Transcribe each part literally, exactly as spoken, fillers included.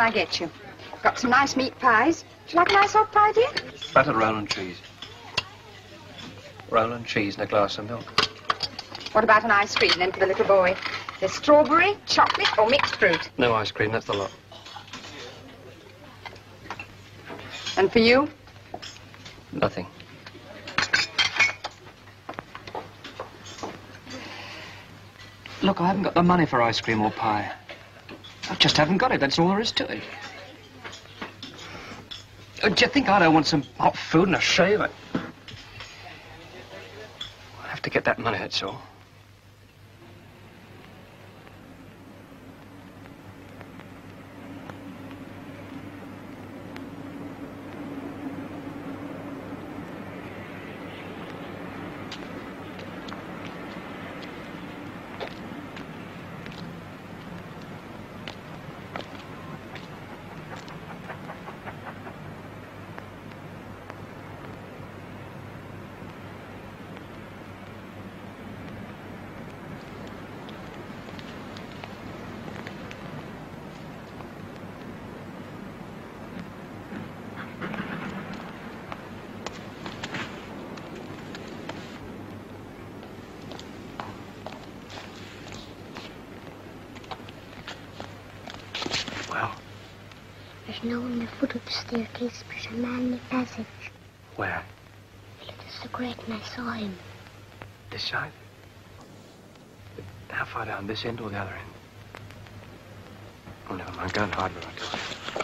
I get you? Got some nice meat pies. Would you like a nice hot pie, dear? Buttered roll and cheese. Roll and cheese and a glass of milk. What about an ice cream then for the little boy? There's strawberry, chocolate, or mixed fruit. No ice cream, that's the lot. And for you? Nothing. Look, I haven't got the money for ice cream or pie. I just haven't got it, that's all there is to it. Oh, do you think I don't want some hot food and a shave? I have to get that money, that's all. There's no one at the foot of the staircase, but a man in the passage. Where? He lit a cigarette and I saw him. This side? How far down, this end or the other end? Oh, never mind, go and hide where I go.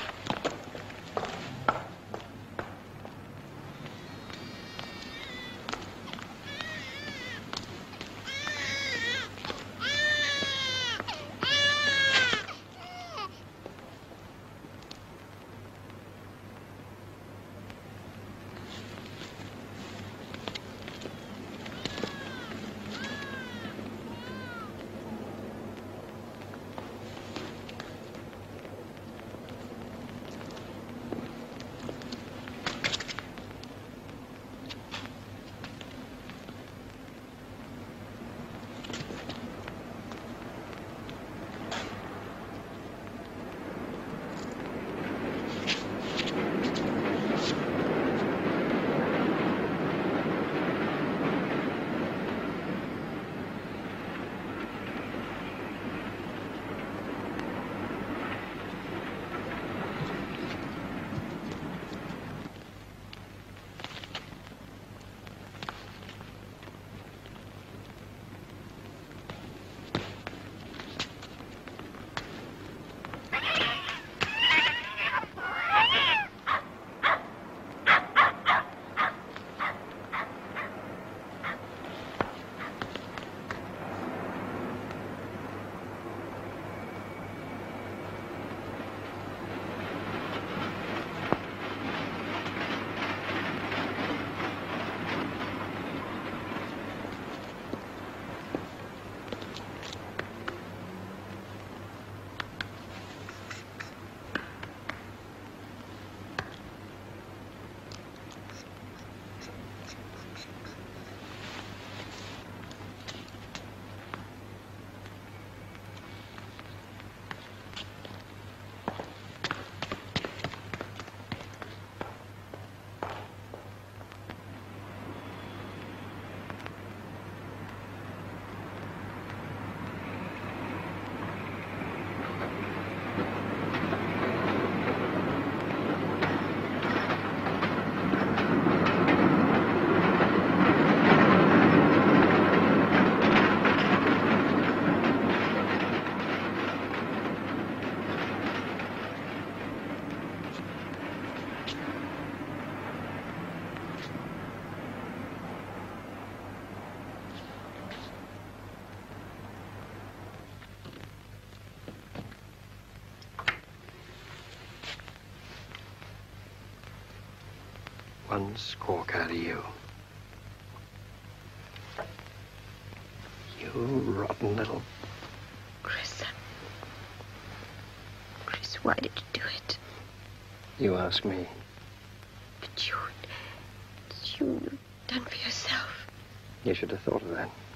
One squawk out of you. You rotten little... Chris. Chris, why did you do it? You ask me. But you... you done for yourself. You should have thought of that.